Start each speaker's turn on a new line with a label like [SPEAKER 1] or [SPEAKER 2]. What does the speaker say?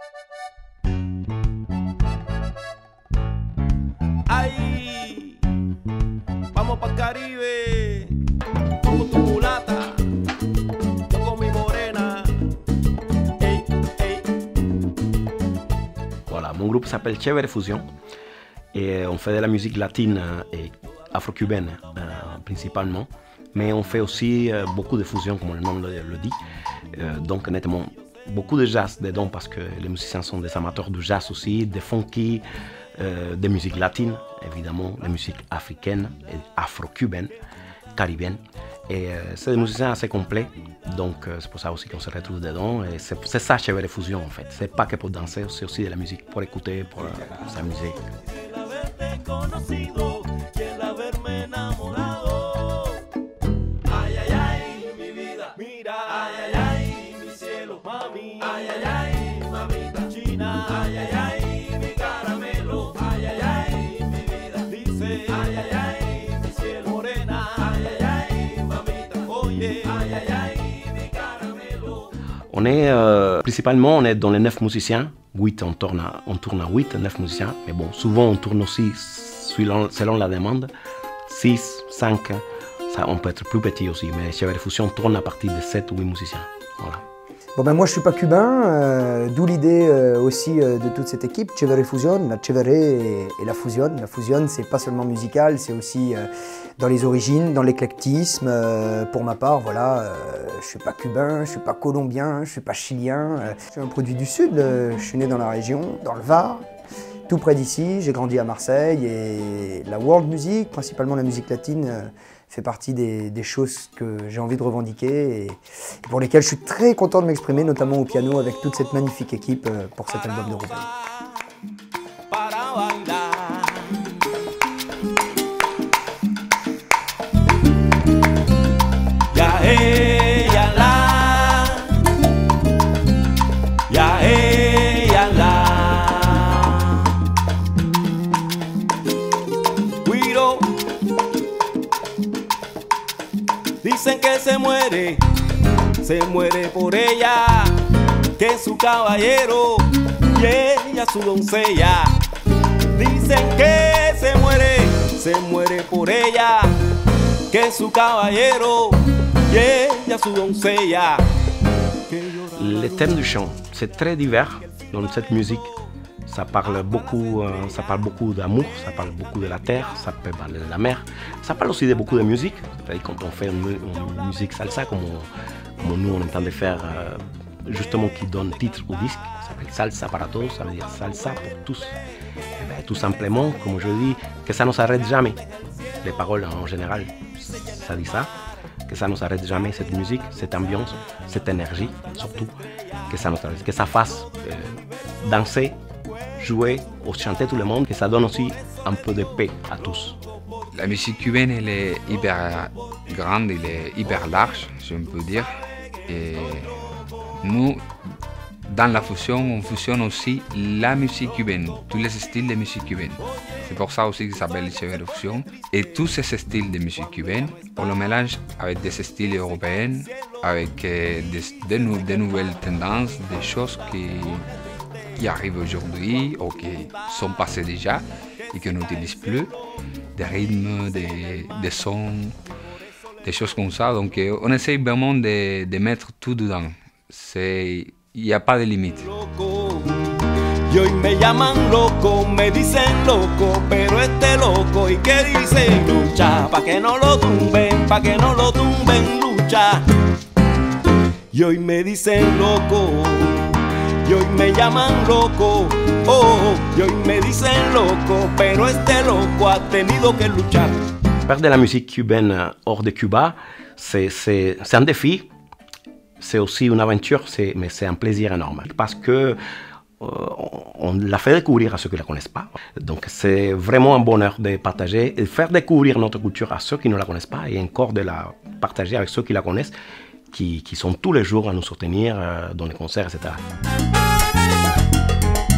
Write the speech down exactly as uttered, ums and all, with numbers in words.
[SPEAKER 1] Ay, vamos para el Caribe, como tu mulata, yo con mi morena. Hey, hey.
[SPEAKER 2] Voilà, mon groupe s'appelle Chévere Fusion et on fait de la musique latine et afro-cubaine euh, principalement, mais on fait aussi euh, beaucoup de fusion comme le nom le, le dit, euh, donc nettement beaucoup de jazz dedans parce que les musiciens sont des amateurs de jazz aussi, de funky, euh, de musique latine évidemment, de musique africaine et afro-cubaine, caribéenne. Et euh, c'est des musiciens assez complets, donc euh, c'est pour ça aussi qu'on se retrouve dedans. Et c'est, c'est ça Chévere Fusion en fait. C'est pas que pour danser, c'est aussi de la musique pour écouter, pour, euh, pour s'amuser. On est euh, principalement on est dans les neuf musiciens, huit, on tourne à, on tourne à huit, neuf musiciens, mais bon, souvent on tourne aussi selon, selon la demande, six, cinq, ça, on peut être plus petit aussi, mais Chévere Fusion tourne à partir de sept ou huit musiciens. Voilà.
[SPEAKER 3] Bon ben moi je suis pas cubain, euh, d'où l'idée euh, aussi euh, de toute cette équipe, Chévere Fusion, la Chévere et, et la fusion. La fusion c'est pas seulement musical, c'est aussi euh, dans les origines, dans l'éclectisme. Euh, pour ma part, voilà, euh, je suis pas cubain, je suis pas colombien, je suis pas chilien, euh, je suis un produit du sud, euh, je suis né dans la région, dans le Var, tout près d'ici, j'ai grandi à Marseille et la world music, principalement la musique latine, euh, fait partie des, des choses que j'ai envie de revendiquer et pour lesquelles je suis très content de m'exprimer, notamment au piano avec toute cette magnifique équipe pour cet album de Rubén.
[SPEAKER 1] Dicen que se muere, se muere por ella, que es su caballero y ella su doncella. Dicen que se muere, se muere por ella, que es su caballero y ella su doncella.
[SPEAKER 2] Le thème du chant, c'est très divers dans cette musique. Ça parle beaucoup, euh, ça parle beaucoup d'amour, ça parle beaucoup de la terre, ça peut parler de la mer. Ça parle aussi de beaucoup de musique. C'est-à-dire quand on fait une, une musique salsa, comme, on, comme nous on entend de faire, euh, justement qui donne titre au disque, ça s'appelle Salsa para todos, ça veut dire salsa pour tous. Et bien, tout simplement, comme je dis, que ça ne s'arrête jamais. Les paroles en général, ça dit ça. Que ça ne s'arrête jamais, cette musique, cette ambiance, cette énergie, surtout, que ça, s'arrête, que ça fasse euh, danser, jouer ou chanter tout le monde, que ça donne aussi un peu de paix à tous.
[SPEAKER 4] La musique cubaine, elle est hyper grande, elle est hyper large, si on peut dire. Et nous, dans la fusion, on fusionne aussi la musique cubaine, tous les styles de musique cubaine. C'est pour ça aussi que ça s'appelle Chévere Fusion. Et tous ces styles de musique cubaine, on le mélange avec des styles européens, avec des, des, des nouvelles tendances, des choses qui, qui arrivent aujourd'hui ou qui sont passées déjà et qu'on n'utilise plus, des rythmes, des, des sons, des choses comme ça. Donc on essaye vraiment de, de mettre tout dedans. Il n'y a pas de limite.
[SPEAKER 1] Y hoy me llaman loco, me dicen loco, pero este loco y que dice lucha, pa' que no lo tumben, pa' que no lo tumben, lucha. Y hoy me dicen loco, y hoy me llaman loco, oh, y hoy me dicen loco, pero este loco ha tenido que luchar.
[SPEAKER 2] Faire de la musique cubaine hors de Cuba, c'est, c'est, c'est un défi, c'est aussi une aventure, c'est, mais c'est un plaisir énorme. Parce que on l'a fait découvrir à ceux qui ne la connaissent pas. Donc c'est vraiment un bonheur de partager et de faire découvrir notre culture à ceux qui ne la connaissent pas et encore de la partager avec ceux qui la connaissent, qui, qui sont tous les jours à nous soutenir dans les concerts, et cetera.